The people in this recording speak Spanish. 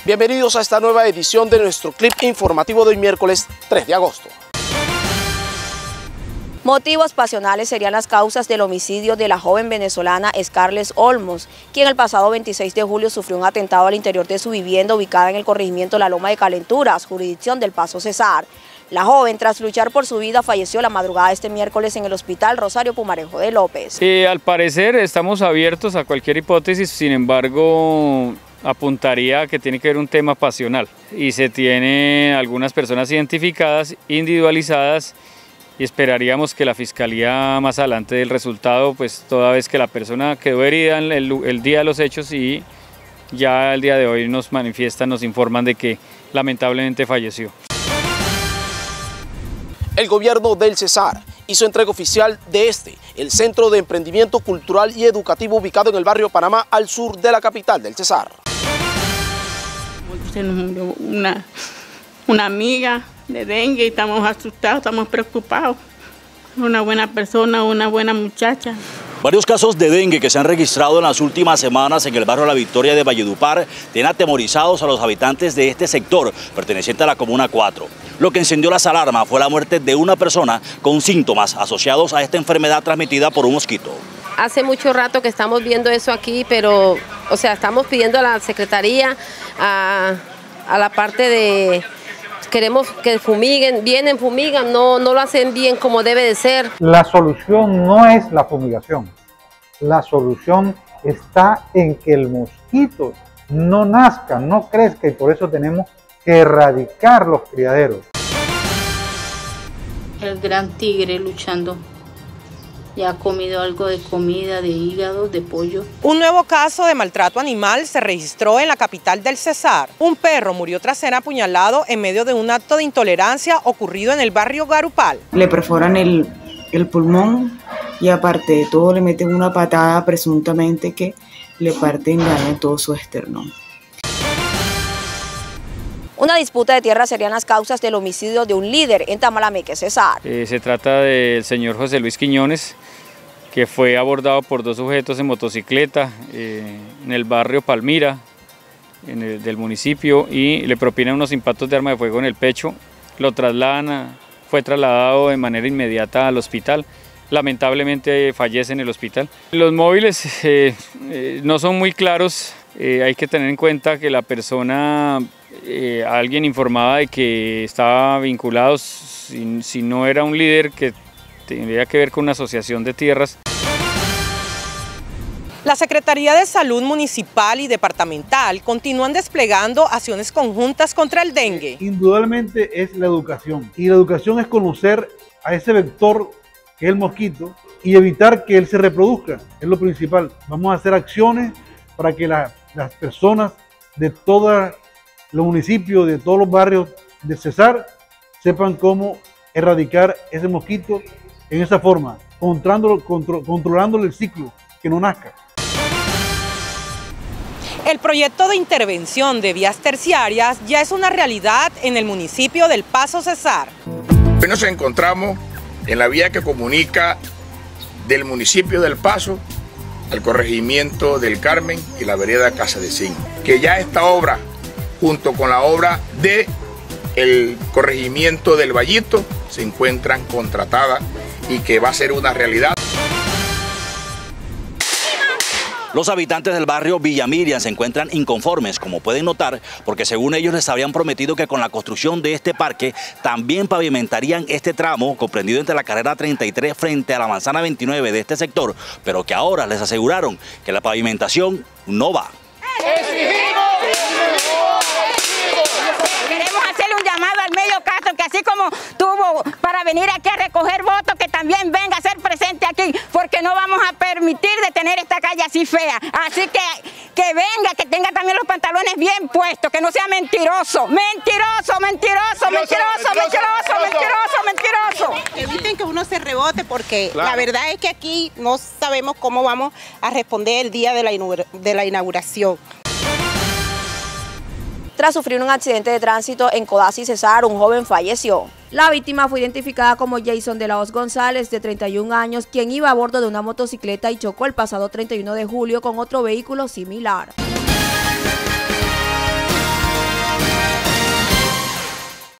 Bienvenidos a esta nueva edición de nuestro clip informativo de hoy miércoles 3 de agosto. Motivos pasionales serían las causas del homicidio de la joven venezolana Scarlett Olmos, quien el pasado 26 de julio sufrió un atentado al interior de su vivienda ubicada en el corregimiento La Loma de Calenturas, jurisdicción del Paso Cesar. La joven, tras luchar por su vida, falleció la madrugada de este miércoles en el Hospital Rosario Pumarejo de López. Al parecer estamos abiertos a cualquier hipótesis, sin embargo apuntaría a que tiene que ver un tema pasional y se tiene algunas personas identificadas, individualizadas, y esperaríamos que la Fiscalía más adelante del resultado, pues toda vez que la persona quedó herida en el día de los hechos y ya el día de hoy nos manifiestan, nos informan de que lamentablemente falleció. El gobierno del Cesar hizo entrega oficial de el Centro de Emprendimiento Cultural y Educativo ubicado en el barrio Panamá, al sur de la capital del Cesar. Se nos murió una amiga de dengue y estamos asustados, estamos preocupados. Una buena persona, una buena muchacha. Varios casos de dengue que se han registrado en las últimas semanas en el barrio La Victoria de Valledupar tienen atemorizados a los habitantes de este sector, perteneciente a la Comuna 4. Lo que encendió las alarmas fue la muerte de una persona con síntomas asociados a esta enfermedad transmitida por un mosquito. Hace mucho rato que estamos viendo eso aquí, pero, estamos pidiendo a la Secretaría, a la parte de... Queremos que fumiguen, vienen, fumigan, no lo hacen bien como debe de ser. La solución no es la fumigación. La solución está en que el mosquito no nazca, no crezca, y por eso tenemos que erradicar los criaderos. El gran tigre luchando. Ya ha comido algo de comida, de hígado, de pollo. Un nuevo caso de maltrato animal se registró en la capital del Cesar. Un perro murió tras ser apuñalado en medio de un acto de intolerancia ocurrido en el barrio Garupal. Le perforan el pulmón y aparte de todo le meten una patada presuntamente que le parten daño todo su esternón. Una disputa de tierra serían las causas del homicidio de un líder en Tamalameque, Cesar. Se trata del señor José Luis Quiñones, que fue abordado por dos sujetos en motocicleta en el barrio Palmira del municipio y le propinan unos impactos de arma de fuego en el pecho. Lo trasladan, fue trasladado de manera inmediata al hospital. Lamentablemente fallece en el hospital. Los móviles no son muy claros, hay que tener en cuenta que la persona... alguien informaba de que estaba vinculado, si no era un líder, que tendría que ver con una asociación de tierras. La Secretaría de Salud Municipal y Departamental continúan desplegando acciones conjuntas contra el dengue. Indudablemente es la educación, y la educación es conocer a ese vector que es el mosquito y evitar que él se reproduzca, es lo principal. Vamos a hacer acciones para que las personas de todos los municipios, de todos los barrios de Cesar, sepan cómo erradicar ese mosquito en esa forma, controlándole el ciclo, que no nazca. El proyecto de intervención de vías terciarias ya es una realidad en el municipio del Paso Cesar. Hoy nos encontramos en la vía que comunica del municipio del Paso al corregimiento del Carmen y la vereda Casa de Zinc, que ya esta obra, junto con la obra del corregimiento del Vallito, se encuentran contratadas y que va a ser una realidad. Los habitantes del barrio Villa Miriam se encuentran inconformes, como pueden notar, porque según ellos les habían prometido que con la construcción de este parque también pavimentarían este tramo comprendido entre la carrera 33 frente a la manzana 29 de este sector, pero que ahora les aseguraron que la pavimentación no va. Queremos hacerle un llamado al medio Castro, que así como tuvo para venir aquí a recoger votos, que también venga a ser presente aquí, porque no vamos a permitir de tener esta calle así fea. Así que venga, que tenga también los pantalones bien puestos, que no sea mentiroso. Mentiroso, mentiroso, mentiroso, mentiroso, mentiroso, mentiroso. Eviten que uno se rebote, porque la verdad es que aquí no sabemos cómo vamos a responder el día de la inauguración. Tras sufrir un accidente de tránsito en Codazzi, Cesar, un joven falleció. La víctima fue identificada como Jason de la Hoz González, de 31 años, quien iba a bordo de una motocicleta y chocó el pasado 31 de julio con otro vehículo similar.